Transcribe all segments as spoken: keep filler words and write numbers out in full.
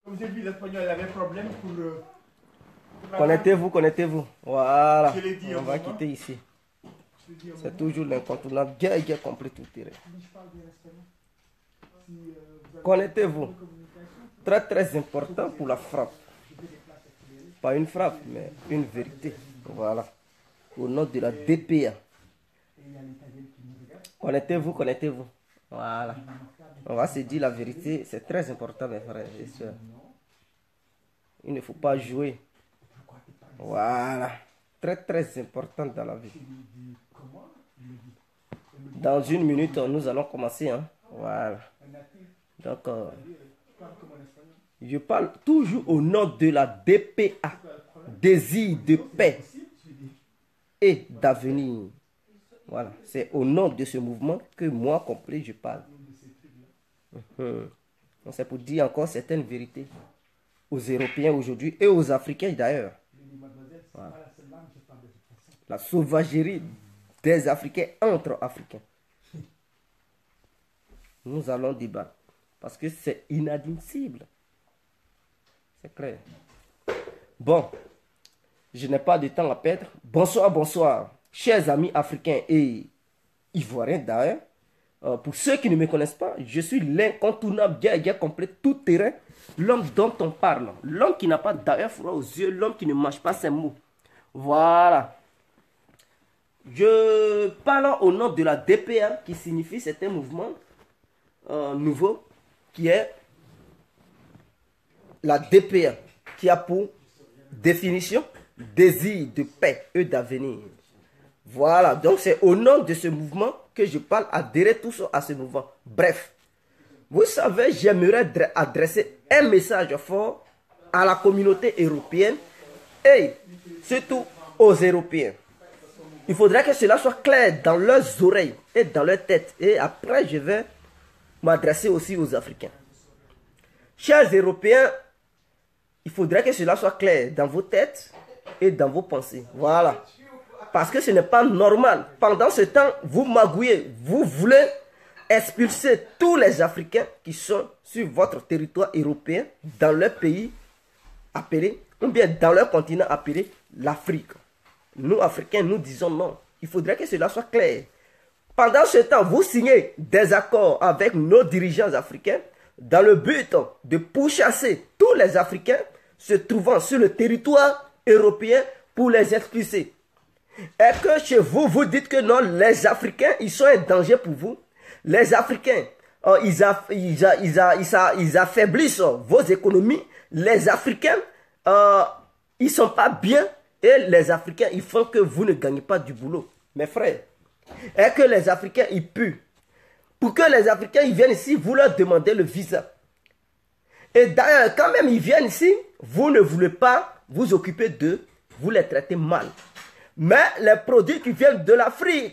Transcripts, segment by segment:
Vous avez vu, l'Espagnol avait un problème pour... Euh, Connectez-vous, connectez-vous. Voilà. Dit, on va moment. quitter ici. C'est toujours l'incontournable. Guerre, guerre complète tout terrain. Connectez-vous. Très très important pour la frappe. Pas une frappe, mais une vérité. Voilà. Au nom de la D P A. Connectez-vous, connectez-vous. Voilà. On va se dire la vérité. C'est très important, mes frères et sœurs. Il ne faut pas jouer. Voilà. Très très important dans la vie. Dans une minute, nous allons commencer. Hein? Voilà. Donc, euh, je parle toujours au nom de la D P A. Désir de paix et d'avenir. Voilà. C'est au nom de ce mouvement que moi, complet, je parle. Mmh. C'est pour dire encore certaines vérités aux Européens aujourd'hui et aux Africains d'ailleurs. Voilà. La sauvagerie des Africains entre Africains. Nous allons débattre parce que c'est inadmissible. C'est clair. Bon, je n'ai pas de temps à perdre. Bonsoir, bonsoir, chers amis africains et ivoiriens d'ailleurs. Euh, pour ceux qui ne me connaissent pas, je suis l'incontournable guerre, guerre complète, tout terrain. L'homme dont on parle. L'homme qui n'a pas d'ailleurs froid aux yeux. L'homme qui ne mange pas ses mots. Voilà. Je parle au nom de la D P A, qui signifie c'est un mouvement euh, nouveau, qui est la D P A, qui a pour définition désir de paix et d'avenir. Voilà, donc c'est au nom de ce mouvement que je parle, adhérer tous à ce mouvement. Bref, vous savez, j'aimerais adresser un message fort à la communauté européenne et surtout aux Européens. Il faudrait que cela soit clair dans leurs oreilles et dans leur tête. Et après, je vais m'adresser aussi aux Africains. Chers Européens, il faudrait que cela soit clair dans vos têtes et dans vos pensées. Voilà. Parce que ce n'est pas normal. Pendant ce temps, vous magouillez, vous voulez expulser tous les Africains qui sont sur votre territoire européen, dans leur pays appelé, ou bien dans leur continent appelé l'Afrique. Nous, Africains, nous disons non. Il faudrait que cela soit clair. Pendant ce temps, vous signez des accords avec nos dirigeants africains dans le but de pourchasser tous les Africains se trouvant sur le territoire européen pour les expulser. Et que chez vous, vous dites que non, les Africains, ils sont un danger pour vous. Les Africains, euh, ils, aff ils, a ils, a ils, a ils affaiblissent vos économies. Les Africains, euh, ils ne sont pas bien. Et les Africains, ils font que vous ne gagnez pas du boulot. Mes frères, et que les Africains, ils puent. Pour que les Africains, ils viennent ici, vous leur demandez le visa. Et d'ailleurs, quand même ils viennent ici, vous ne voulez pas vous occuper d'eux, vous les traitez mal. Mais les produits qui viennent de l'Afrique,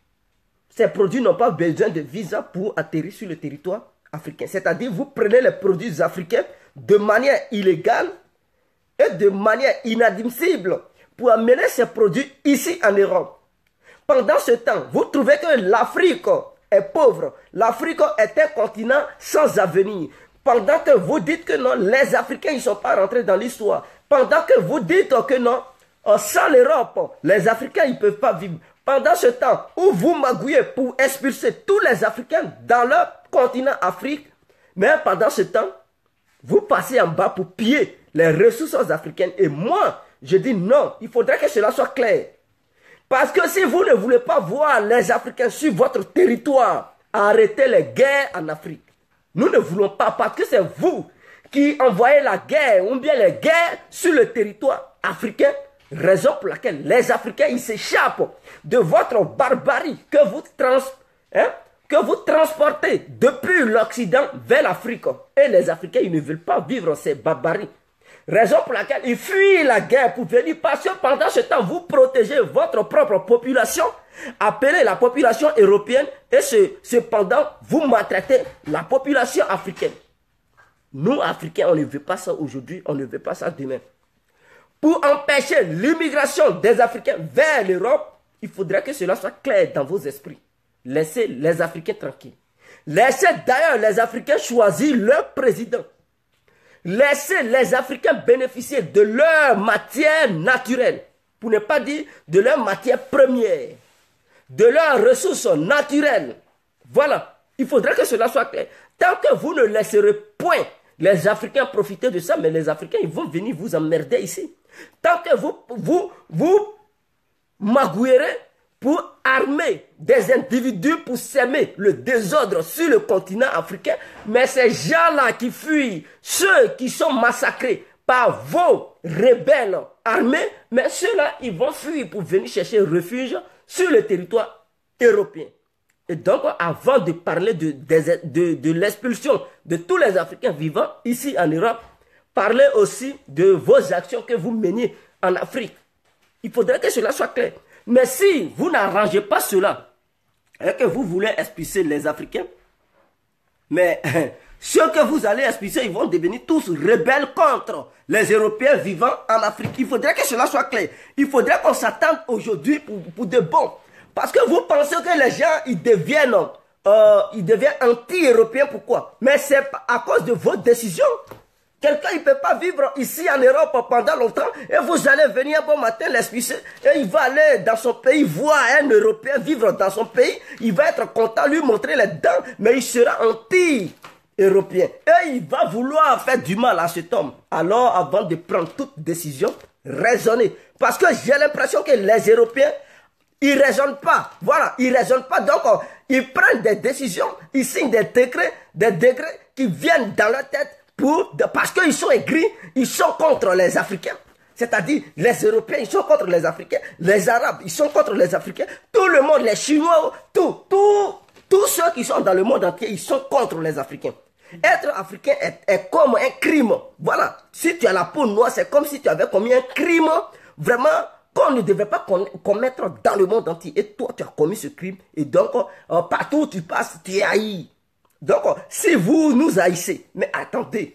ces produits n'ont pas besoin de visa pour atterrir sur le territoire africain. C'est-à-dire, vous prenez les produits africains de manière illégale et de manière inadmissible pour amener ces produits ici en Europe. Pendant ce temps, vous trouvez que l'Afrique est pauvre. L'Afrique est un continent sans avenir. Pendant que vous dites que non, les Africains ne sont pas rentrés dans l'histoire. Pendant que vous dites que non, sans l'Europe, les Africains ne peuvent pas vivre. Pendant ce temps où vous magouillez pour expulser tous les Africains dans leur continent Afrique, mais pendant ce temps, vous passez en bas pour piller les ressources africaines. Et moi, je dis non, il faudrait que cela soit clair. Parce que si vous ne voulez pas voir les Africains sur votre territoire, arrêtez les guerres en Afrique. Nous ne voulons pas, parce que c'est vous qui envoyez la guerre, ou bien les guerres sur le territoire africain. Raison pour laquelle les Africains, ils s'échappent de votre barbarie que vous, trans, hein, que vous transportez depuis l'Occident vers l'Afrique. Et les Africains, ils ne veulent pas vivre ces barbaries. Raison pour laquelle ils fuient la guerre pour venir, parce que pendant ce temps, vous protégez votre propre population, appelez la population européenne, et ce, cependant, vous maltraitez la population africaine. Nous, Africains, on ne veut pas ça aujourd'hui, on ne veut pas ça demain. Pour empêcher l'immigration des Africains vers l'Europe, il faudrait que cela soit clair dans vos esprits. Laissez les Africains tranquilles. Laissez d'ailleurs les Africains choisir leur président. laissez les Africains bénéficier de leur matière naturelle, pour ne pas dire de leur matière première, de leurs ressources naturelles. Voilà, il faudrait que cela soit clair. Tant que vous ne laisserez point les Africains profiter de ça, mais les Africains, ils vont venir vous emmerder ici. Tant que vous, vous, vous magouillerez pour armer des individus pour s'aimer le désordre sur le continent africain, mais ces gens-là qui fuient, ceux qui sont massacrés par vos rebelles armés, mais ceux-là, ils vont fuir pour venir chercher refuge sur le territoire européen. Et donc, avant de parler de, de, de, de l'expulsion de tous les Africains vivant ici en Europe, parlez aussi de vos actions que vous meniez en Afrique. Il faudrait que cela soit clair. Mais si vous n'arrangez pas cela, et que vous voulez expulser les Africains, mais ceux que vous allez expulser, ils vont devenir tous rebelles contre les Européens vivant en Afrique. Il faudrait que cela soit clair. Il faudrait qu'on s'attende aujourd'hui pour, pour de bon. Parce que vous pensez que les gens, ils deviennent, euh, ils deviennent anti-européens. Pourquoi? Mais c'est à cause de vos décisions. Quelqu'un, il ne peut pas vivre ici en Europe pendant longtemps et vous allez venir un bon matin l'expulser et il va aller dans son pays, voir un Européen vivre dans son pays. Il va être content, lui montrer les dents, mais il sera anti-européen. Et il va vouloir faire du mal à cet homme. Alors, avant de prendre toute décision, raisonnez. Parce que j'ai l'impression que les Européens, ils ne raisonnent pas. Voilà, ils ne raisonnent pas. Donc, ils prennent des décisions, ils signent des décrets, des décrets qui viennent dans leur tête pour, parce qu'ils sont aigris, ils sont contre les Africains. C'est-à-dire, les Européens, ils sont contre les Africains. Les Arabes, ils sont contre les Africains. Tout le monde, les Chinois, tout, tout, tous ceux qui sont dans le monde entier, ils sont contre les Africains. Être africain est, est comme un crime. Voilà, si tu as la peau noire, c'est comme si tu avais commis un crime, vraiment, qu'on ne devait pas commettre dans le monde entier. Et toi, tu as commis ce crime. Et donc, euh, partout où tu passes, tu es haï. Donc, euh, si vous nous haïssez, mais attendez,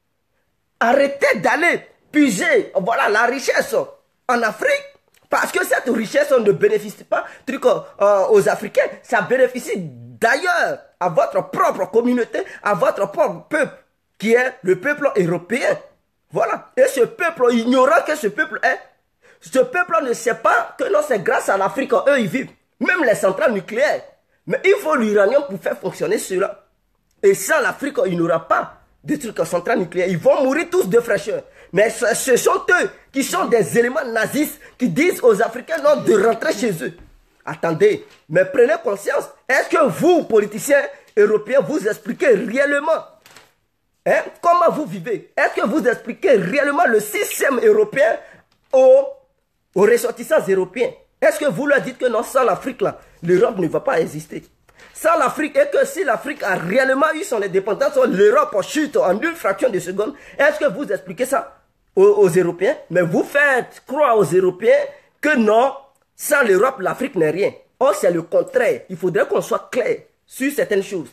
arrêtez d'aller puiser, voilà, la richesse en Afrique, parce que cette richesse ne bénéficie pas truc, euh, aux Africains, ça bénéficie d'ailleurs à votre propre communauté, à votre propre peuple, qui est le peuple européen. Voilà. Et ce peuple, ignorant que ce peuple est, ce peuple ne sait pas que non, c'est grâce à l'Afrique, eux, ils vivent. Même les centrales nucléaires. Mais il faut l'uranium pour faire fonctionner cela. Et sans l'Afrique, il n'y aura pas de trucs centrales nucléaires. Ils vont mourir tous de fraîcheur. Mais ce, ce sont eux qui sont des éléments nazistes qui disent aux Africains non de rentrer chez eux. Attendez, mais prenez conscience. Est-ce que vous, politiciens européens, vous expliquez réellement hein, comment vous vivez? Est-ce que vous expliquez réellement le système européen aux aux ressortissants européens? Est-ce que vous leur dites que non, sans l'Afrique, là, l'Europe ne va pas exister? Sans l'Afrique, et que si l'Afrique a réellement eu son indépendance, l'Europe chute en une fraction de seconde, est-ce que vous expliquez ça aux, aux Européens? Mais vous faites croire aux Européens que non, sans l'Europe, l'Afrique n'est rien. Or, c'est le contraire. Il faudrait qu'on soit clair sur certaines choses.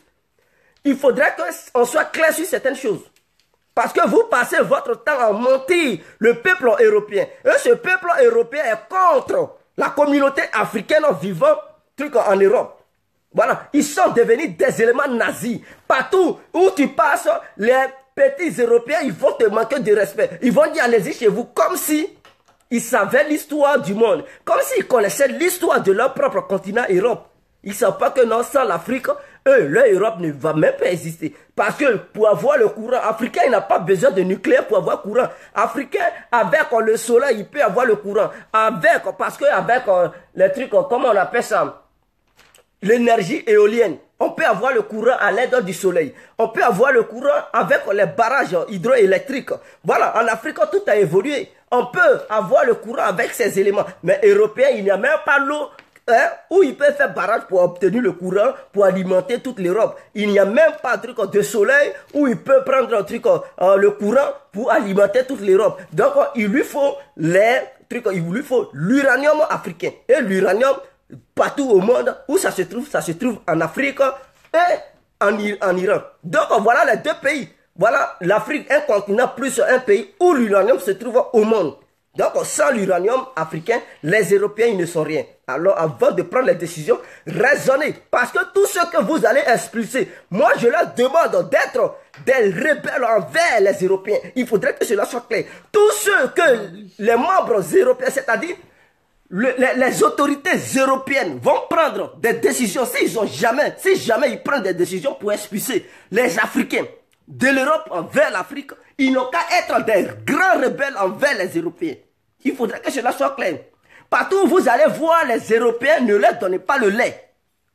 Il faudrait qu'on soit clair sur certaines choses. Parce que vous passez votre temps à mentir le peuple européen. Et ce peuple européen est contre la communauté africaine vivant truc en Europe. Voilà, ils sont devenus des éléments nazis. Partout où tu passes, les petits Européens, ils vont te manquer de respect. Ils vont dire allez-y chez vous comme si ils savaient l'histoire du monde. Comme s'ils connaissaient l'histoire de leur propre continent Europe. Ils ne savent pas que non, sans l'Afrique, eux, leur Europe ne va même pas exister. Parce que pour avoir le courant, Africain, il n'a pas besoin de nucléaire pour avoir courant. Africain, avec euh, le soleil, il peut avoir le courant. Avec, parce que avec euh, les trucs, euh, comment on appelle ça? L'énergie éolienne. On peut avoir le courant à l'aide du soleil. On peut avoir le courant avec les barrages hydroélectriques. Voilà, en Afrique, tout a évolué. On peut avoir le courant avec ces éléments. Mais Européens, il n'y a même pas l'eau. Hein, où il peut faire barrage pour obtenir le courant pour alimenter toute l'Europe. Il n'y a même pas de truc de soleil où il peut prendre un truc, euh, le courant pour alimenter toute l'Europe. Donc il lui faut les trucs, il lui faut l'uranium africain. Et l'uranium partout au monde où ça se trouve, ça se trouve en Afrique et en, en Iran. Donc voilà les deux pays. Voilà l'Afrique, un continent plus un pays où l'uranium se trouve au monde. Donc, sans l'uranium africain, les Européens, ils ne sont rien. Alors, avant de prendre les décisions, raisonnez. Parce que tous ceux que vous allez expulser, moi, je leur demande d'être des rebelles envers les Européens. Il faudrait que cela soit clair. Tous ceux que les membres européens, c'est-à-dire le, les, les autorités européennes vont prendre des décisions, s'ils ont jamais, si jamais ils prennent des décisions pour expulser les Africains de l'Europe envers l'Afrique, ils n'ont qu'à être des grands rebelles envers les Européens. Il faudrait que cela soit clair. Partout où vous allez voir les Européens, ne leur donnez pas le lait.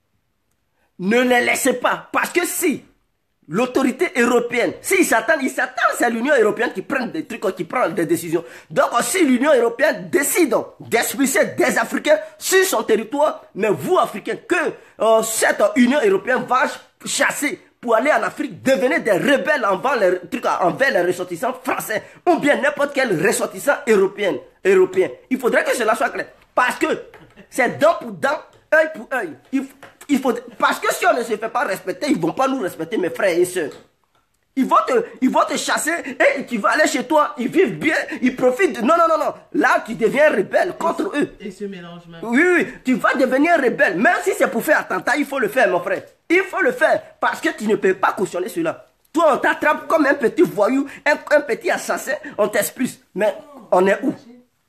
Ne les laissez pas. Parce que si l'autorité européenne, s'ils s'attendent, ils s'attendent, c'est l'Union européenne qui prend des trucs, qui prend des décisions. Donc si l'Union européenne décide d'expulser des Africains sur son territoire, mais vous, Africains, que euh, cette Union européenne va chasser pour aller en Afrique, devenez des rebelles envers les, trucs, envers les ressortissants français ou bien n'importe quel ressortissant européen, européen. Il faudrait que cela soit clair. Parce que c'est dent pour dent, œil pour œil. Il, il faut, parce que si on ne se fait pas respecter, ils ne vont pas nous respecter, mes frères et sœurs. Ils vont te, ils vont te chasser et tu vas aller chez toi, ils vivent bien, ils profitent. De... Non, non, non, non. Là, tu deviens rebelle contre eux. Et se mélange même. Oui, oui, tu vas devenir rebelle. Même si c'est pour faire attentat, il faut le faire, mon frère. Il faut le faire parce que tu ne peux pas cautionner cela. Toi, on t'attrape comme un petit voyou, un, un petit assassin, on t'expulse. Mais on est où?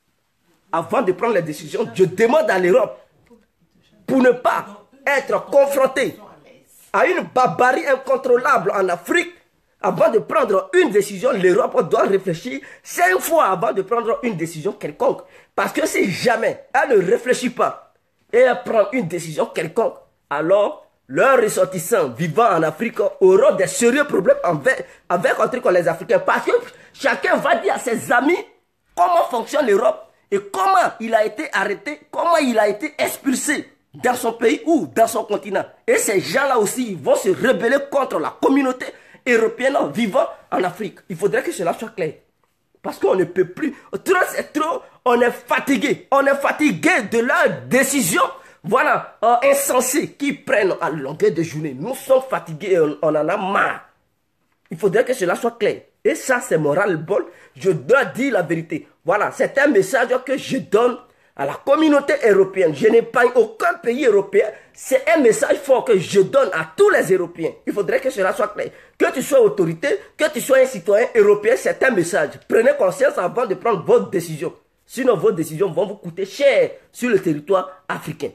Avant de prendre les décisions, je demande à l'Europe pour ne pas être confronté à une barbarie incontrôlable en Afrique. Avant de prendre une décision, l'Europe doit réfléchir cinq fois avant de prendre une décision quelconque. Parce que si jamais elle ne réfléchit pas et elle prend une décision quelconque, alors leurs ressortissants vivant en Afrique auront des sérieux problèmes avec, avec un truc comme les Africains. Parce que chacun va dire à ses amis comment fonctionne l'Europe et comment il a été arrêté, comment il a été expulsé dans son pays ou dans son continent. Et ces gens-là aussi, ils vont se rebeller contre la communauté européenne vivant en Afrique. Il faudrait que cela soit clair. Parce qu'on ne peut plus. Trop c'est trop. On est fatigué. On est fatigué de leurs décisions. Voilà, euh, insensées qu'ils prennent à longueur de journée. Nous sommes fatigués et on, on en a marre. Il faudrait que cela soit clair. Et ça, c'est moral bon. Je dois dire la vérité. Voilà, c'est un message que je donne à la communauté européenne. Je n'épargne aucun pays européen. C'est un message fort que je donne à tous les Européens. Il faudrait que cela soit clair. Que tu sois autorité, que tu sois un citoyen européen, c'est un message. Prenez conscience avant de prendre votre décision. Sinon, vos décisions vont vous coûter cher sur le territoire africain.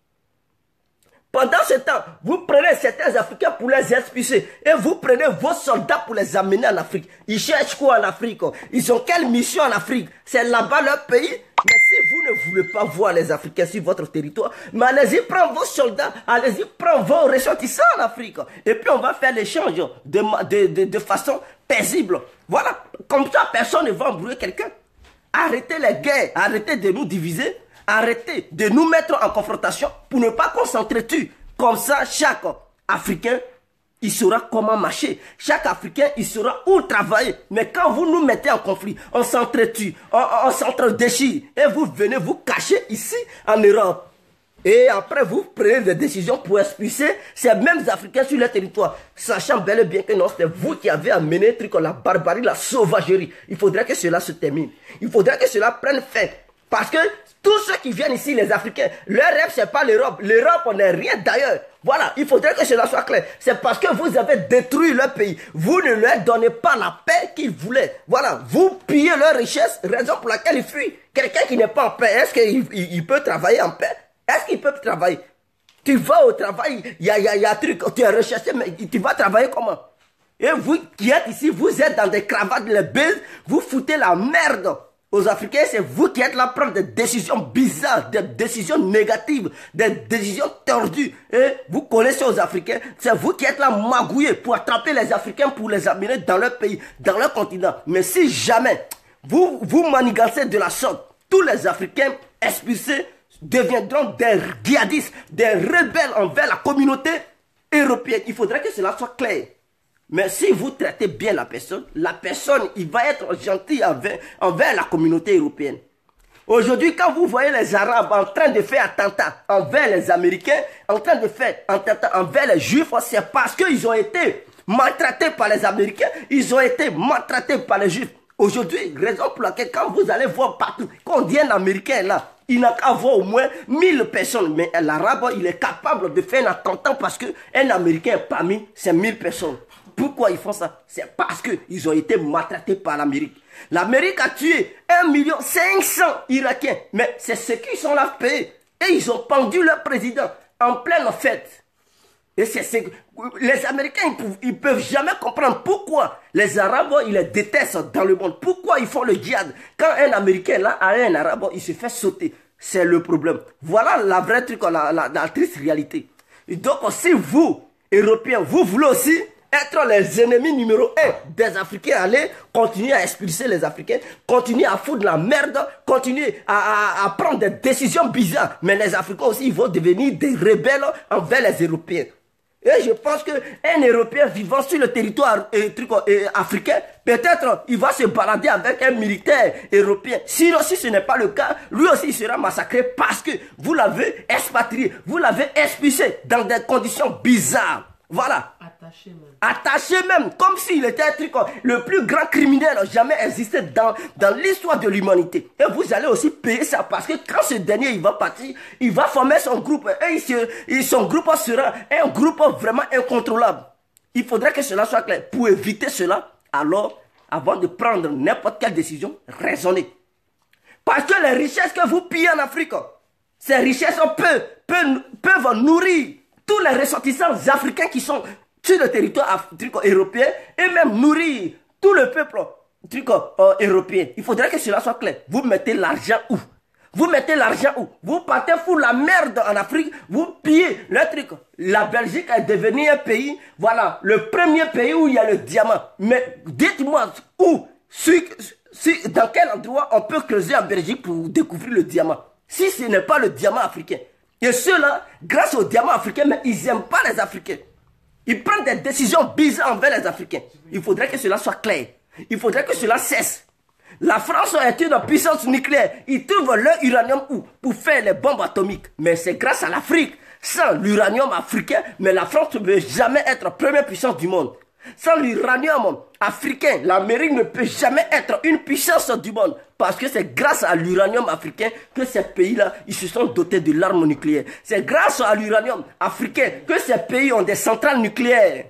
Pendant ce temps, vous prenez certains Africains pour les expulser. Et vous prenez vos soldats pour les amener en Afrique. Ils cherchent quoi en Afrique? Ils ont quelle mission en Afrique? C'est là-bas leur pays? Mais si vous ne voulez pas voir les Africains sur votre territoire, mais allez-y, prenez vos soldats, allez-y, prenez vos ressortissants en Afrique. Et puis on va faire l'échange de, de, de, de façon paisible. Voilà, comme ça personne ne va embrouiller quelqu'un. Arrêtez les guerres, arrêtez de nous diviser. Arrêtez de nous mettre en confrontation pour ne pas qu'on s'entretue. Comme ça, chaque Africain, il saura comment marcher. Chaque Africain, il saura où travailler. Mais quand vous nous mettez en conflit, on s'entretue, on, on s'entre-déchire. Et vous venez vous cacher ici en Europe. Et après, vous prenez des décisions pour expulser ces mêmes Africains sur le territoire. Sachant bel et bien que non, c'est vous qui avez amené truc la barbarie, la sauvagerie. Il faudrait que cela se termine. Il faudrait que cela prenne fin. Parce que tous ceux qui viennent ici, les Africains, leur rêve, c'est pas l'Europe. L'Europe, on n'est rien d'ailleurs. Voilà, il faudrait que cela soit clair. C'est parce que vous avez détruit leur pays. Vous ne leur donnez pas la paix qu'ils voulaient. Voilà, vous pillez leur richesse, raison pour laquelle ils fuient. Quelqu'un qui n'est pas en paix, est-ce qu'il il, il peut travailler en paix? Est-ce qu'il peut travailler? Tu vas au travail, il y a, y a, y a un truc, tu es recherché, mais tu vas travailler comment? Et vous qui êtes ici, vous êtes dans des cravates, les baises, vous foutez la merde aux Africains. C'est vous qui êtes là prendre des décisions bizarres, des décisions négatives, des décisions tordues. Et vous connaissez aux Africains, c'est vous qui êtes là magouillés pour attraper les Africains, pour les amener dans leur pays, dans leur continent. Mais si jamais vous vous manigancez de la sorte, tous les Africains expulsés deviendront des djihadistes, des rebelles envers la communauté européenne. Il faudrait que cela soit clair. Mais si vous traitez bien la personne, la personne, il va être gentil envers, envers la communauté européenne. Aujourd'hui, quand vous voyez les Arabes en train de faire attentat envers les Américains, en train de faire attentat envers les Juifs, c'est parce qu'ils ont été maltraités par les Américains, ils ont été maltraités par les Juifs. Aujourd'hui, raison pour laquelle quand vous allez voir partout, quand on dit un Américain là, il n'a qu'à voir au moins mille personnes. Mais l'Arabe, il est capable de faire un attentat parce qu'un Américain est parmi ces mille personnes. Pourquoi ils font ça? C'est parce qu'ils ont été maltraités par l'Amérique. L'Amérique a tué un million cinq cents Irakiens. Mais c'est ceux qui sont là payés. Et ils ont pendu leur président en pleine fête. Et c'est les Américains, ils ne peuvent jamais comprendre pourquoi les Arabes, ils les détestent dans le monde. Pourquoi ils font le djihad? Quand un Américain là a un Arabe, il se fait sauter. C'est le problème. Voilà la vraie truc, la, la, la triste réalité. Et donc, si vous, Européens, vous voulez aussi être les ennemis numéro un des Africains, allez continuer à expulser les Africains, continuer à foutre la merde, continuer à, à, à prendre des décisions bizarres. Mais les Africains aussi, ils vont devenir des rebelles envers les Européens. Et je pense qu'un Européen vivant sur le territoire euh, truc, euh, africain, peut-être il va se balader avec un militaire européen. Sinon, si ce n'est pas le cas, lui aussi il sera massacré parce que vous l'avez expatrié, vous l'avez expulsé dans des conditions bizarres. Voilà. Attaché même. Attaché même, comme s'il était un truc, le plus grand criminel jamais existé dans, dans l'histoire de l'humanité. Et vous allez aussi payer ça parce que quand ce dernier il va partir, il va former son groupe. Et il se, il, son groupe sera un groupe vraiment incontrôlable. Il faudrait que cela soit clair. Pour éviter cela, alors, avant de prendre n'importe quelle décision, raisonnez. Parce que les richesses que vous pillez en Afrique, ces richesses peuvent, peuvent, peuvent nourrir tous les ressortissants africains qui sont sur le territoire européen et même nourrir tout le peuple euh, européen. Il faudrait que cela soit clair. Vous mettez l'argent où? Vous mettez l'argent où? Vous partez foutre la merde en Afrique, vous pillez le truc. La Belgique est devenue un pays, voilà, le premier pays où il y a le diamant. Mais dites-moi où, sur, sur, dans quel endroit on peut creuser en Belgique pour découvrir le diamant? Si ce n'est pas le diamant africain. Et ceux-là, grâce au diamant africain, mais ils n'aiment pas les Africains. Ils prennent des décisions bizarres envers les Africains. Il faudrait que cela soit clair. Il faudrait que cela cesse. La France est une puissance nucléaire. Ils trouvent leur uranium où? Pour faire les bombes atomiques. Mais c'est grâce à l'Afrique. Sans l'uranium africain, mais la France ne peut jamais être première puissance du monde. Sans l'uranium africain, l'Amérique ne peut jamais être une puissance du monde. Parce que c'est grâce à l'uranium africain que ces pays-là, ils se sont dotés de l'arme nucléaire. C'est grâce à l'uranium africain que ces pays ont des centrales nucléaires.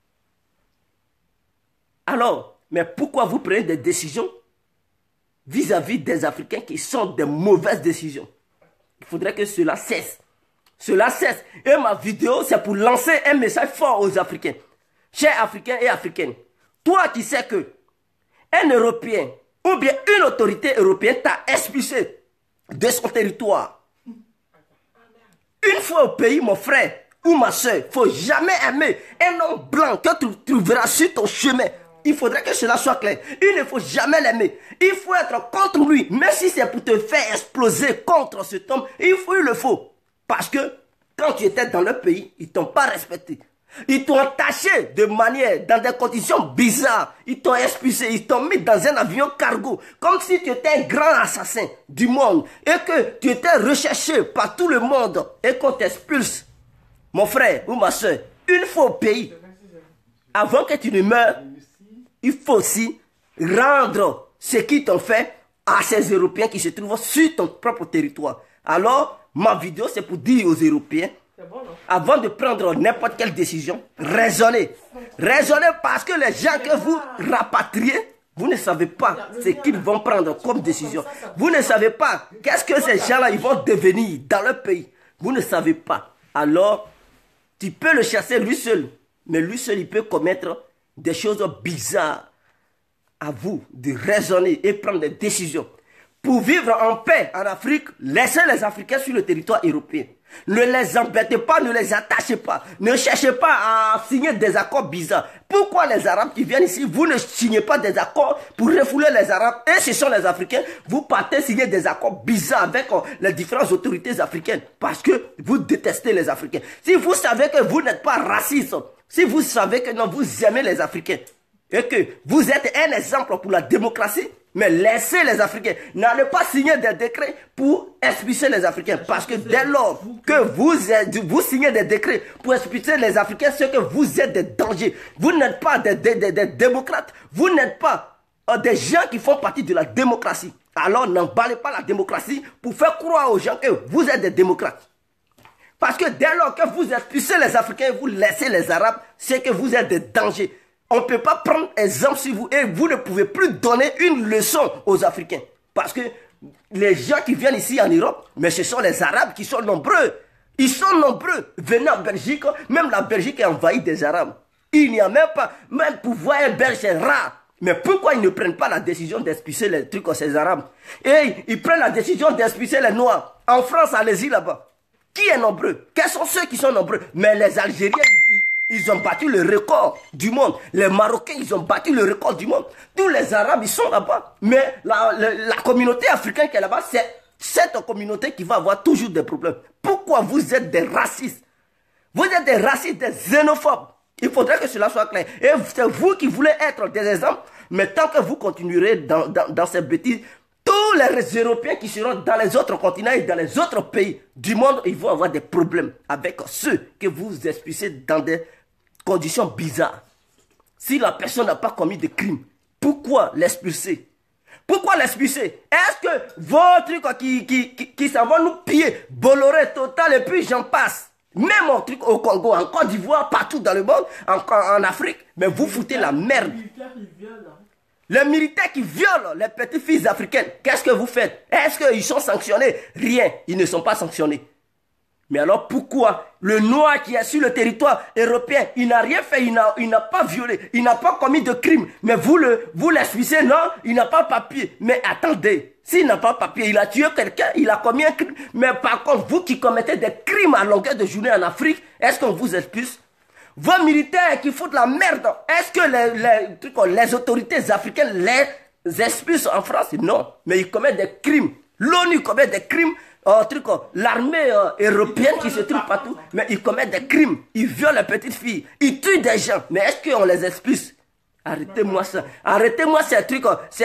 Alors, mais pourquoi vous prenez des décisions vis-à-vis des Africains qui sont des mauvaises décisions? Il faudrait que cela cesse. Cela cesse. Et ma vidéo, c'est pour lancer un message fort aux Africains. Chers Africains et Africaines, toi qui sais que un Européen ou bien une autorité européenne t'a expulsé de son territoire. Une fois au pays, mon frère ou ma soeur, il ne faut jamais aimer un homme blanc que tu trouveras sur ton chemin. Il faudrait que cela soit clair. Il ne faut jamais l'aimer. Il faut être contre lui. Même si c'est pour te faire exploser contre cet homme, il faut, il le faut. Parce que quand tu étais dans le pays, ils ne t'ont pas respecté. Ils t'ont attaché de manière, dans des conditions bizarres. Ils t'ont expulsé, ils t'ont mis dans un avion cargo. Comme si tu étais un grand assassin du monde. Et que tu étais recherché par tout le monde. Et qu'on t'expulse, mon frère ou ma soeur, une fois au pays, avant que tu ne meures, il faut aussi rendre ce qu'ils t'ont fait à ces Européens qui se trouvent sur ton propre territoire. Alors, ma vidéo, c'est pour dire aux Européens, bon, avant de prendre n'importe quelle décision, raisonnez. Raisonnez parce que les gens que vous rapatriez, vous ne savez pas ce qu'ils vont prendre comme décision. Vous ne savez pas qu'est-ce que ces gens-là ils vont devenir dans leur pays. Vous ne savez pas. Alors, tu peux le chasser lui seul. Mais lui seul, il peut commettre des choses bizarres. À vous de raisonner et prendre des décisions. Pour vivre en paix en Afrique, laissez les Africains sur le territoire européen. Ne les embêtez pas, ne les attachez pas. Ne cherchez pas à signer des accords bizarres. Pourquoi les Arabes qui viennent ici, vous ne signez pas des accords pour refouler les Arabes? Et ce sont les Africains, vous partez signer des accords bizarres avec les différentes autorités africaines. Parce que vous détestez les Africains. Si vous savez que vous n'êtes pas raciste, si vous savez que non, vous aimez les Africains, et que vous êtes un exemple pour la démocratie, mais laissez les Africains. N'allez pas signer des décrets pour expulser les Africains. Parce que dès lors que vous, êtes, vous signez des décrets pour expulser les Africains, c'est que vous êtes des dangers. Vous n'êtes pas des, des, des, des démocrates. Vous n'êtes pas euh, des gens qui font partie de la démocratie. Alors n'emballez pas la démocratie pour faire croire aux gens que vous êtes des démocrates. Parce que dès lors que vous expulsez les Africains et vous laissez les Arabes, c'est que vous êtes des dangers. On ne peut pas prendre exemple sur vous et vous ne pouvez plus donner une leçon aux Africains. Parce que les gens qui viennent ici en Europe, mais ce sont les Arabes qui sont nombreux. Ils sont nombreux. Venez en Belgique, même la Belgique est envahie des Arabes. Il n'y a même pas, même pour voir un Belge, c'est rare. Mais pourquoi ils ne prennent pas la décision d'expulser les trucs aux ces Arabes? Et ils prennent la décision d'expulser les Noirs. En France, allez-y là-bas. Qui est nombreux? Quels sont ceux qui sont nombreux? Mais les Algériens, ils, ils ont battu le record du monde. Les Marocains, ils ont battu le record du monde. Tous les Arabes, ils sont là-bas. Mais la, la, la communauté africaine qui est là-bas, c'est cette communauté qui va avoir toujours des problèmes. Pourquoi vous êtes des racistes? Vous êtes des racistes, des xénophobes. Il faudrait que cela soit clair. Et c'est vous qui voulez être des exemples. Mais tant que vous continuerez dans, dans, dans ces bêtises, tous les Européens qui seront dans les autres continents et dans les autres pays du monde, ils vont avoir des problèmes avec ceux que vous expulsez dans des conditions bizarres. Si la personne n'a pas commis de crime, pourquoi l'expulser? Pourquoi l'expulser? Est-ce que vos trucs qui, qui, qui, qui s'en vont nous piller, Bolloré, Total et puis j'en passe? Même en truc au Congo, en Côte d'Ivoire, partout dans le monde, en, en Afrique, mais vous foutez la merde. Les militaires qui violent les petites filles africaines, qu'est-ce que vous faites? Est-ce qu'ils sont sanctionnés? Rien, ils ne sont pas sanctionnés. Mais alors pourquoi le noir qui est sur le territoire européen, il n'a rien fait, il n'a pas violé, il n'a pas commis de crime, mais vous le vous l'expulsez, non, il n'a pas papier. Mais attendez, s'il n'a pas papier, il a tué quelqu'un, il a commis un crime. Mais par contre, vous qui commettez des crimes à longueur de journée en Afrique, est-ce qu'on vous expulse? Vos militaires qui foutent la merde, est-ce que les, les, les autorités africaines les expulsent en France? Non, mais ils commettent des crimes. L'ONU commet des crimes. Oh, l'armée euh, européenne qui se trouve partout, mais ils commettent des crimes, ils violent les petites filles, ils tuent des gens. Mais est-ce qu'on les expulse? Arrêtez-moi ça. Arrêtez-moi ces trucs,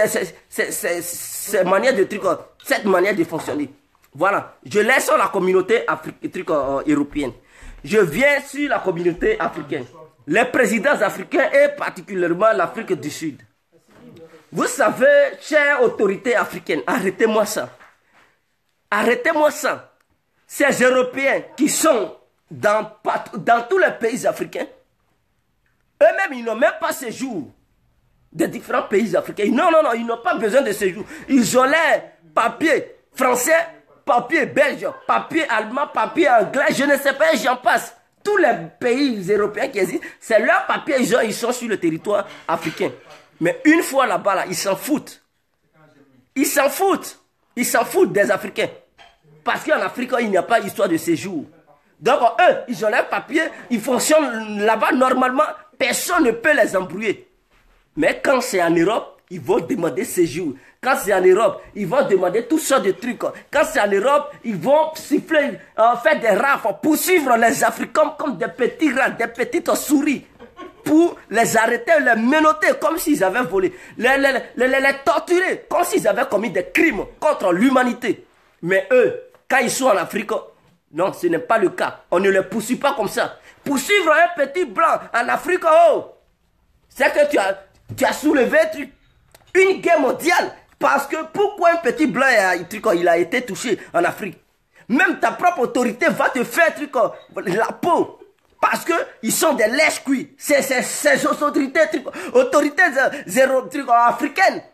ces manières de trucs, cette manière de fonctionner. Voilà. Je laisse sur la communauté truc, euh, européenne. Je viens sur la communauté africaine. Les présidents africains et particulièrement l'Afrique du Sud. Vous savez, chère autorité africaine, arrêtez-moi ça. Arrêtez-moi ça. Ces Européens qui sont dans, dans tous les pays africains, eux-mêmes, ils n'ont même pas séjour des différents pays africains. Non, non, non, ils n'ont pas besoin de séjour. Ils ont les papiers français, papier belge, papier allemand, papier anglais, je ne sais pas, j'en passe. Tous les pays européens qui existent, c'est leur papier, ils, ont, ils sont sur le territoire africain. Mais une fois là-bas, là, ils s'en foutent. Ils s'en foutent. Ils s'en foutent des Africains. Parce qu'en Afrique, il n'y a pas d'histoire de séjour. Donc, eux, ils ont leurs papiers, ils fonctionnent là-bas normalement, personne ne peut les embrouiller. Mais quand c'est en Europe, ils vont demander séjour. Quand c'est en Europe, ils vont demander toutes sortes de trucs. Quand c'est en Europe, ils vont siffler, euh, faire des rafles, poursuivre les Africains comme des petits rats, des petites souris. Pour les arrêter, les menotter comme s'ils avaient volé, les, les, les, les, les torturer comme s'ils avaient commis des crimes contre l'humanité. Mais eux, quand ils sont en Afrique, non, ce n'est pas le cas. On ne les poursuit pas comme ça. Poursuivre un petit blanc en Afrique, oh, c'est que tu as, tu as soulevé une guerre mondiale. Parce que pourquoi un petit blanc il a été touché en Afrique? Même ta propre autorité va te faire truc, la peau. Parce qu'ils sont des lèches-cuits. C'est ces autorités, truc, autorités zéro, truc, africaines.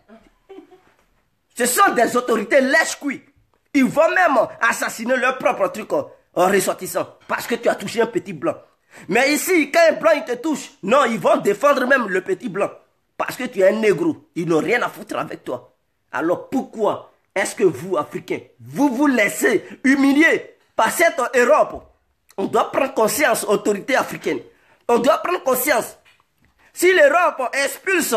Ce sont des autorités lèches-cuits. Ils vont même assassiner leur propre truc en ressortissant. Parce que tu as touché un petit blanc. Mais ici, quand un blanc il te touche, non, ils vont défendre même le petit blanc. Parce que tu es un négro. Ils n'ont rien à foutre avec toi. Alors pourquoi est-ce que vous, Africains, vous vous laissez humilier par cette Europe? On doit prendre conscience, autorité africaine. On doit prendre conscience. Si l'Europe expulse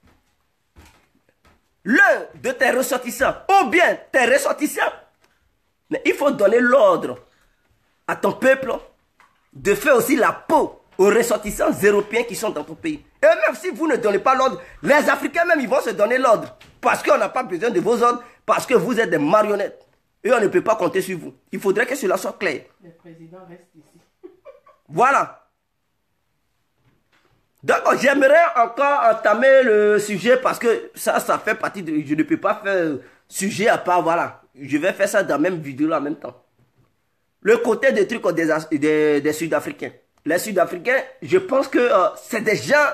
l'un de tes ressortissants, ou bien tes ressortissants, mais il faut donner l'ordre à ton peuple de faire aussi la peau aux ressortissants européens qui sont dans ton pays. Et même si vous ne donnez pas l'ordre, les Africains même, ils vont se donner l'ordre. Parce qu'on n'a pas besoin de vos ordres, parce que vous êtes des marionnettes. Et on ne peut pas compter sur vous. Il faudrait que cela soit clair. Le président reste ici. Voilà. Donc, j'aimerais encore entamer le sujet parce que ça, ça fait partie de... Je ne peux pas faire sujet à part, voilà. Je vais faire ça dans la même vidéo en même temps. Le côté des trucs des, des, des Sud-Africains. Les Sud-Africains, je pense que euh, c'est des gens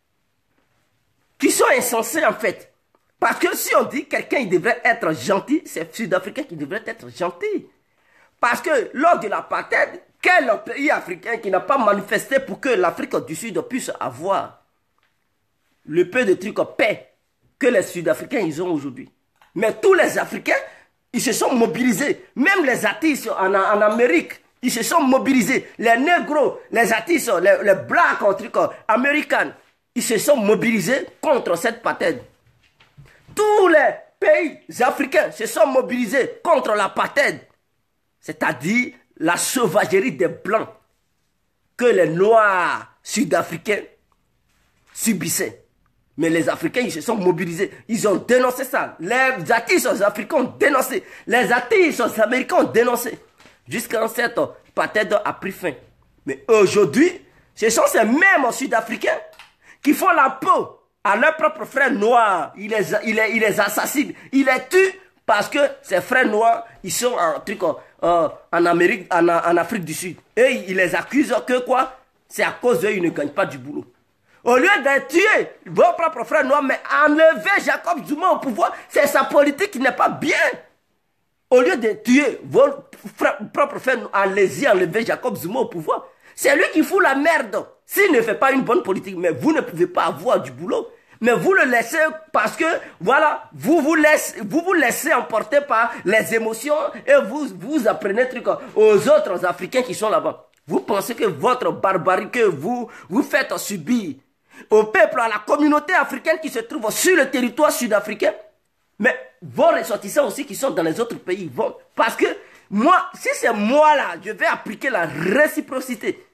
qui sont insensés en fait. Parce que si on dit quelqu'un il devrait être gentil, c'est Sud-Africain qui devrait être gentil. Parce que lors de l'apartheid, quel pays africain qui n'a pas manifesté pour que l'Afrique du Sud puisse avoir le peu de trucs paix que les Sud-Africains ils ont aujourd'hui. Mais tous les Africains, ils se sont mobilisés. Même les artistes en, en Amérique, ils se sont mobilisés. Les négros, les artistes, les, les blacks en truc américains, ils se sont mobilisés contre cette apartheid. Tous les pays africains se sont mobilisés contre l'apartheid. C'est-à-dire la sauvagerie des Blancs que les Noirs sud-africains subissaient. Mais les Africains, ils se sont mobilisés. Ils ont dénoncé ça. Les artistes africains ont dénoncé. Les artistes américains ont dénoncé. Jusqu'à cette apartheid a pris fin. Mais aujourd'hui, ce sont ces mêmes Sud-Africains qui font la peau à leurs propres frères noirs. Ils les, ils les, ils les assassinent. Ils les tuent parce que ces frères noirs, ils sont en, truc, euh, en Amérique, en, en Afrique du Sud. Et ils les accusent que quoi? C'est à cause d'eux, ils ne gagnent pas du boulot. Au lieu de tuer vos propres frères noirs, mais enlever Jacob Zuma au pouvoir, c'est sa politique qui n'est pas bien. Au lieu de tuer vos frères, propres frères noirs, allez-y enlever Jacob Zuma au pouvoir. C'est lui qui fout la merde. S'il ne fait pas une bonne politique, mais vous ne pouvez pas avoir du boulot. Mais vous le laissez parce que, voilà, vous vous laissez, vous vous laissez emporter par les émotions et vous, vous apprenez truc aux autres Africains qui sont là-bas. Vous pensez que votre barbarie que vous, vous faites subir au peuple, à la communauté africaine qui se trouve sur le territoire sud-africain, mais vos ressortissants aussi qui sont dans les autres pays vont. Parce que moi, si c'est moi là, je vais appliquer la réciprocité.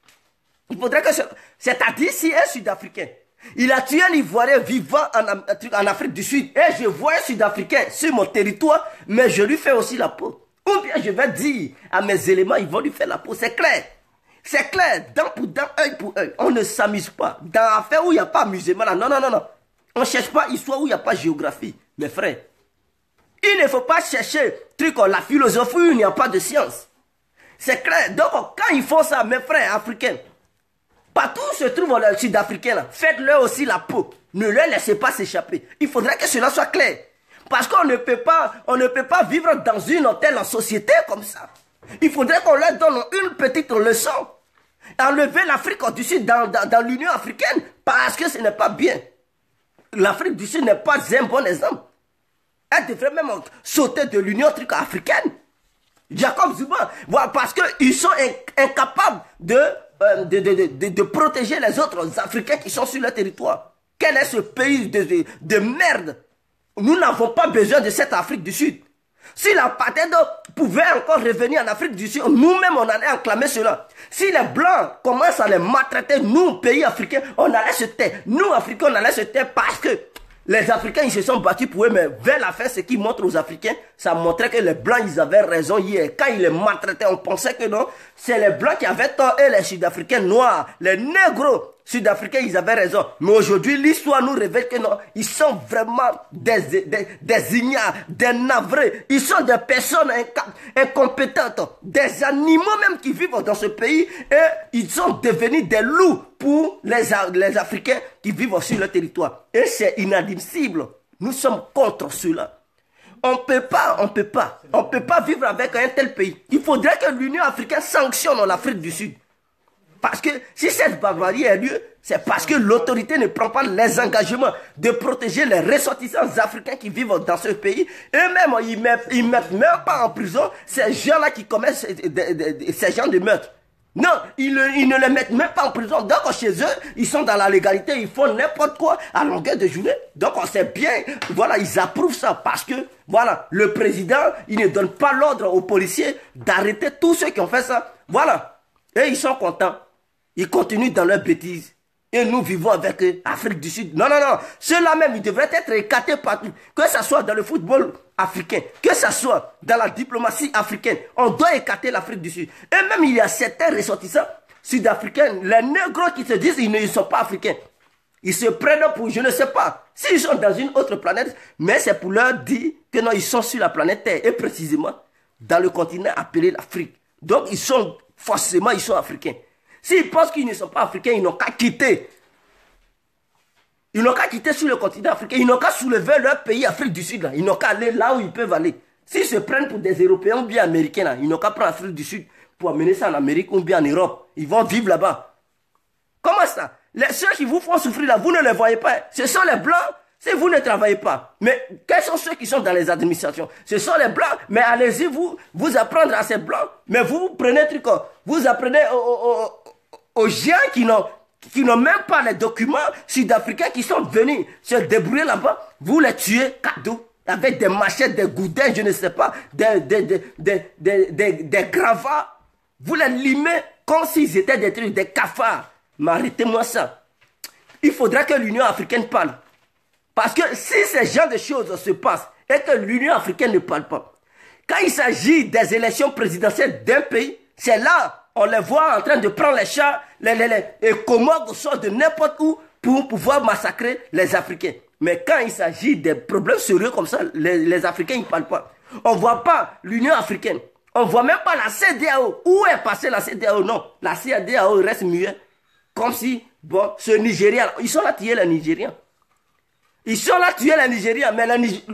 Il faudrait que, c'est-à-dire si un Sud-Africain, il a tué un Ivoirien vivant en, en Afrique du Sud, et je vois un Sud-Africain sur mon territoire, mais je lui fais aussi la peau. Ou bien je vais dire à mes éléments, ils vont lui faire la peau, c'est clair. C'est clair, dent pour dent, œil pour œil. On ne s'amuse pas. Dans l'affaire où il n'y a pas amusement, là. Non, non, non, non. On ne cherche pas histoire où il n'y a pas géographie. Mes frères, il ne faut pas chercher truc, la philosophie où il n'y a pas de science. C'est clair. Donc, quand ils font ça, mes frères africains, partout où se trouvent les Sud-Africains, là, faites-leur aussi la peau. Ne leur laissez pas s'échapper. Il faudrait que cela soit clair. Parce qu'on ne peut pas, on ne peut pas vivre dans une telle société comme ça. Il faudrait qu'on leur donne une petite leçon. Enlever l'Afrique du Sud dans, dans, dans l'Union africaine parce que ce n'est pas bien. L'Afrique du Sud n'est pas un bon exemple. Elle devrait même sauter de l'Union africaine. Jacob Zuma, voilà, parce qu'ils sont incapables de, euh, de, de, de, de protéger les autres Africains qui sont sur le territoire. Quel est ce pays de, de, de merde? Nous n'avons pas besoin de cette Afrique du Sud. Si l'apartheid pouvait encore revenir en Afrique du Sud, nous-mêmes on allait acclamer cela. Si les Blancs commencent à les maltraiter, nous, pays africains, on allait se taire. Nous, Africains, on allait se taire parce que les Africains, ils se sont battus pour eux, mais vers la fin, ce qui montre aux Africains, ça montrait que les Blancs, ils avaient raison hier. Quand ils les maltraitaient, on pensait que non, c'est les Blancs qui avaient tort et les Sud-Africains noirs, les négros Sud-Africains, ils avaient raison. Mais aujourd'hui, l'histoire nous révèle que non, ils sont vraiment des, des, des ignares, des navrés. Ils sont des personnes incompétentes, des animaux même qui vivent dans ce pays et ils sont devenus des loups pour les, les Africains qui vivent sur le territoire. Et c'est inadmissible. Nous sommes contre cela. On ne peut pas, on ne peut pas, on ne peut pas vivre avec un tel pays. Il faudrait que l'Union africaine sanctionne l'Afrique du Sud. Parce que si cette barbarie a lieu, c'est parce que l'autorité ne prend pas les engagements de protéger les ressortissants africains qui vivent dans ce pays. Eux-mêmes, ils ne mettent, ils mettent même pas en prison ces gens-là qui commettent ces, ces gens de meurtre. Non, ils, ils ne les mettent même pas en prison. Donc chez eux, ils sont dans la légalité, ils font n'importe quoi à longueur de journée. Donc on sait bien, voilà, ils approuvent ça parce que, voilà, le président, il ne donne pas l'ordre aux policiers d'arrêter tous ceux qui ont fait ça. Voilà. Et ils sont contents. Ils continuent dans leurs bêtises. Et nous vivons avec eux, Afrique du Sud. Non, non, non. Ceux-là même, ils devraient être écartés partout. Que ce soit dans le football africain, que ce soit dans la diplomatie africaine. On doit écarter l'Afrique du Sud. Et même, il y a certains ressortissants. sud-africaine, les négros qui se disent qu'ils ne sont pas africains. Ils se prennent pour, je ne sais pas, s'ils sont dans une autre planète, mais c'est pour leur dire que non, ils sont sur la planète Terre, et précisément dans le continent appelé l'Afrique. Donc, ils sont, forcément, ils sont africains. S'ils pensent qu'ils ne sont pas africains, ils n'ont qu'à quitter. Ils n'ont qu'à quitter sur le continent africain, ils n'ont qu'à soulever leur pays, Afrique du Sud, là. Ils n'ont qu'à aller là où ils peuvent aller. S'ils se prennent pour des Européens ou bien Américains, là, ils n'ont qu'à prendre l'Afrique du Sud pour amener ça en Amérique ou bien en Europe. Ils vont vivre là-bas. Comment ça? Les, ceux qui vous font souffrir là, vous ne les voyez pas. Ce sont les blancs, si vous ne travaillez pas. Mais quels sont ceux qui sont dans les administrations? Ce sont les blancs, mais allez-y, vous, vous apprendre à ces blancs. Mais vous prenez truc, vous apprenez aux, aux, aux, aux gens qui n'ont qui n'ont même pas les documents sud-africains qui sont venus se débrouiller là-bas. Vous les tuez, cadeau, avec des machettes, des goudins, je ne sais pas, des, des, des, des, des, des, des gravats. Vous les limez comme s'ils étaient des trucs, des cafards. Mais arrêtez-moi ça. Il faudra que l'Union africaine parle. Parce que si ces genres de choses se passent et que l'Union africaine ne parle pas, quand il s'agit des élections présidentielles d'un pays, c'est là on les voit en train de prendre les chars, les, les, les, les commodes sortent de n'importe où pour pouvoir massacrer les Africains. Mais quand il s'agit des problèmes sérieux comme ça, les, les Africains ne parlent pas. On ne voit pas l'Union africaine. On ne voit même pas la C D A O. Où est passée la C D A O? Non, la C D A O reste muette. Comme si, bon, ce Nigérien, ils sont là tuer les Nigériens. Ils sont là tuer les Nigériens, mais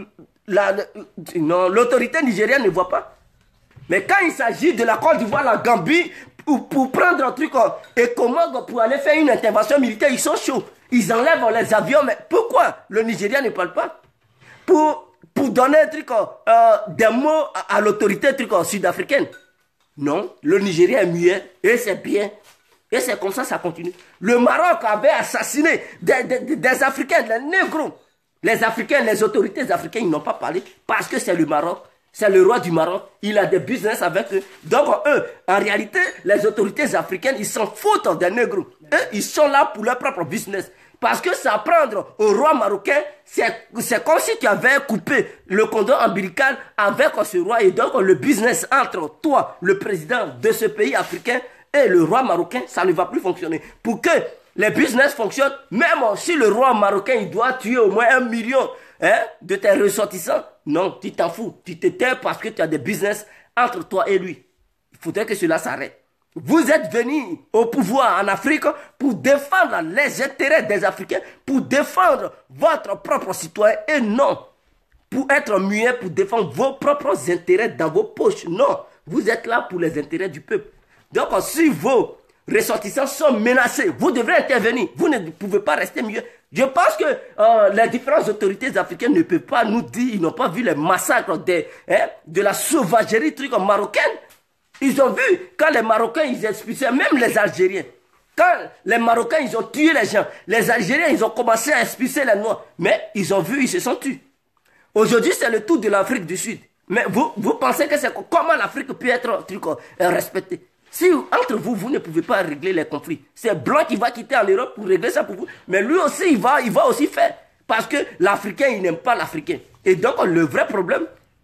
l'autorité nigérienne ne voit pas. Mais quand il s'agit de la Côte d'Ivoire, la Gambie, pour, pour prendre un truc et comment pour aller faire une intervention militaire, ils sont chauds. Ils enlèvent les avions, mais pourquoi le Nigérien ne parle pas? Pour, pour donner un truc, euh, des mots à, à l'autorité sud-africaine. Non, le Nigérien est muet et c'est bien. Et c'est comme ça, ça continue. Le Maroc avait assassiné des, des, des Africains, les négros. Les Africains, les autorités africaines, ils n'ont pas parlé parce que c'est le Maroc. C'est le roi du Maroc. Il a des business avec eux. Donc, eux, en réalité, les autorités africaines, ils s'en foutent des négros. Eux, ils sont là pour leur propre business. Parce que s'apprendre au roi marocain, c'est comme si tu avais coupé le cordon ombilical avec ce roi. Et donc, le business entre toi, le président de ce pays africain, et le roi marocain, ça ne va plus fonctionner. Pour que les business fonctionnent, même si le roi marocain, il doit tuer au moins un million hein, de tes ressortissants, non, tu t'en fous. Tu te tais parce que tu as des business entre toi et lui. Il faudrait que cela s'arrête. Vous êtes venus au pouvoir en Afrique pour défendre les intérêts des Africains, pour défendre votre propre citoyen et non pour être muet, pour défendre vos propres intérêts dans vos poches. Non, vous êtes là pour les intérêts du peuple. Donc, si vos ressortissants sont menacés, vous devrez intervenir. Vous ne pouvez pas rester mieux. Je pense que euh, les différentes autorités africaines ne peuvent pas nous dire, ils n'ont pas vu les massacres de, hein, de la sauvagerie truc marocaine. Ils ont vu quand les Marocains, ils expulsaient même les Algériens. Quand les Marocains, ils ont tué les gens, les Algériens, ils ont commencé à expulser les Noirs. Mais ils ont vu, ils se sont tués. Aujourd'hui, c'est le tour de l'Afrique du Sud. Mais vous, vous pensez que c'est comment l'Afrique peut être truc, euh, respectée? Si entre vous, vous ne pouvez pas régler les conflits, c'est Blanc qui va quitter en Europe pour régler ça pour vous. Mais lui aussi, il va, il va aussi faire. Parce que l'Africain, il n'aime pas l'Africain. Et donc, le vrai problème,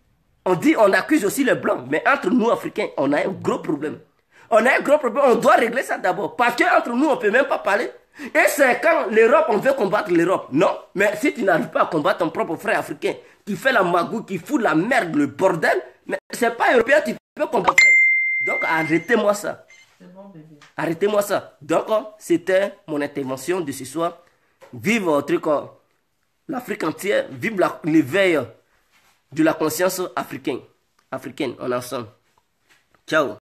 on dit, on accuse aussi les Blancs. Mais entre nous, Africains, on a un gros problème. On a un gros problème, on doit régler ça d'abord. Parce qu'entre nous, on ne peut même pas parler. Et c'est quand l'Europe, on veut combattre l'Europe. Non, mais si tu n'arrives pas à combattre ton propre frère africain, qui fait la magouille, qui fout la merde, le bordel, mais c'est pas européen, tu peux combattre. Donc, arrêtez-moi ça. Bon, arrêtez-moi ça. Donc, c'était mon intervention de ce soir. Vive euh, truc, euh, l'Afrique entière. Vive l'éveil de la conscience africaine. Africaine, en ensemble. Ciao.